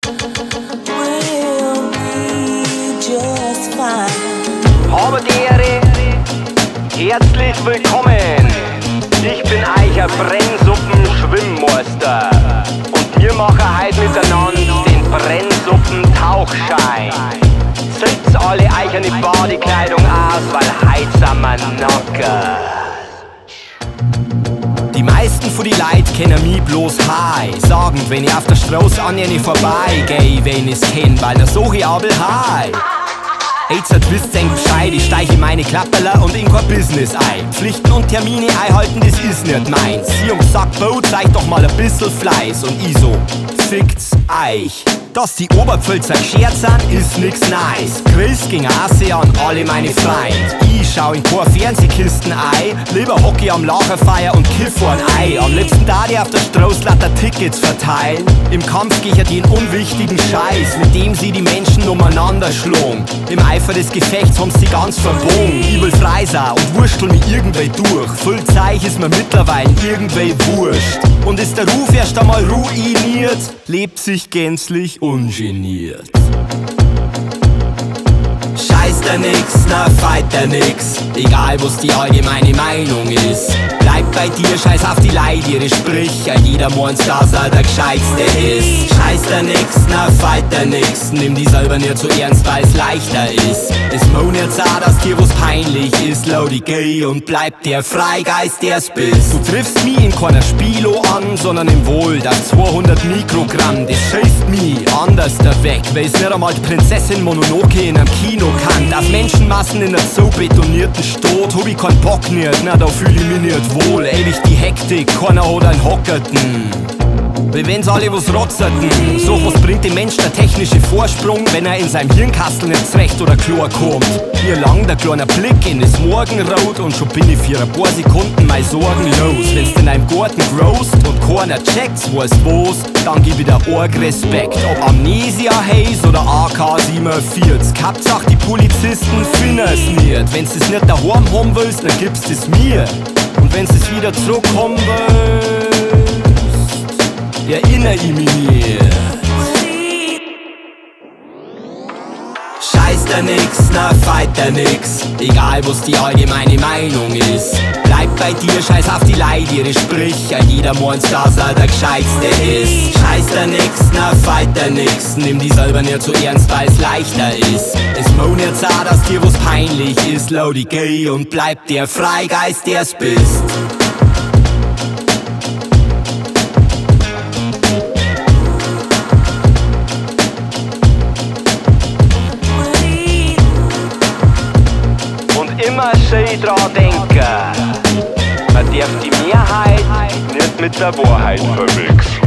we'll be just fine. Habe die Ehre, herzlich willkommen. Ich bin euer Brennsuppen-Schwimmmeister und wir machen heute miteinander den Brennsuppen-Tauchschein. Setzt alle eigene Badekleidung aus, weil heute sind wir nackert. Die meisten von die Leute kennen mich bloß Hi, sagend, wenn ich auf der Straße an ihnen vorbeigehe, wenn ich's kenn, weil da so ich aber Hi. Jetzt wisst ihr Bescheid, ich steiche meine Klapperler und in kein Business ein. Pflichten und Termine einhalten, das ist nicht meins. Sie und sagt, Bo, zeig doch mal ein bisschen Fleiß. Und ich so, fickt's euch. Dass die Oberpfälzer geschert sind, ist nix nice. Grüß ging ASEAN, alle meine Freund. Ich schau in keine Fernsehkisten ein, lieber Hockey am Lagerfeuer und kiff ein Ei. Am liebsten da die auf der Straße lauter Tickets verteilen. Im Kampf geh ich den unwichtigen Scheiß, mit dem sie die Menschen umeinander schlagen. Im Eifer des Gefechts haben sie ganz verbogen. Ich will frei sein und wurstel mich irgendwie durch. Voll Zeich ist mir mittlerweile irgendwie wurscht. Und ist der Ruf erst einmal ruiniert, lebt sich gänzlich ungeniert. Scheiß der nix, na fight der nix, egal was die allgemeine Meinung ist. Bleib bei dir, scheiß auf die Leid, ihre Sprüche, jeder meint, dass er der Gescheitste ist. Scheiß der nix, na fight der nix, nimm die selber nicht so ernst, weil's leichter ist. Es mohn jetzt auch, dass dir was peinlich ist, Lodi gay und bleib der Freigeist, der's bist. Du triffst mich in keiner Spielo an, sondern im Wohl, das 200 Mikrogramm, das schießt mich anders da weg, weil's nicht einmal die Prinzessin Mononoke in einem Kino kannt. Auf Menschenmassen in einem so betonierten Stot hab ich keinen Bock nicht, na da fühl ich mich nicht wohl. Ewig die Hektik, keiner hat einen Hockerten. Wie wenn's alle was rotzerten. So was bringt dem Mensch der technische Vorsprung, wenn er in seinem Hirnkastel nicht zurecht oder klar kommt. Mir lang der kleine Blick in das Morgenrot und schon bin ich für ein paar Sekunden mal sorgenlos. Wenn's in einem Garten growst und keiner checkt's, wo's was, dann gib ich dir arg Respekt. Ob Amnesia Haze oder AK-47, Hauptsache die Polizisten finden's nicht. Wenn's es nicht daheim haben willst, dann gibst es mir. Und wenn's es wieder zurückkommen willst, erinnere ich mich nicht. Scheiß der nix, na fight der nix, egal was die allgemeine Meinung ist. Bleib bei dir, scheiß auf die Leid, ihre Sprüche, jeder meint, dass er der Gescheitste ist. Scheiß der nix, na fight der nix, nimm die selber nicht so ernst, weil's leichter ist. Es mohn jetzt auch, dass dir was peinlich ist, Lodi gay und bleib der Freigeist, der's bist. Immer schey dran denken, man darf die Mehrheit nicht mit der Wahrheit verwechseln.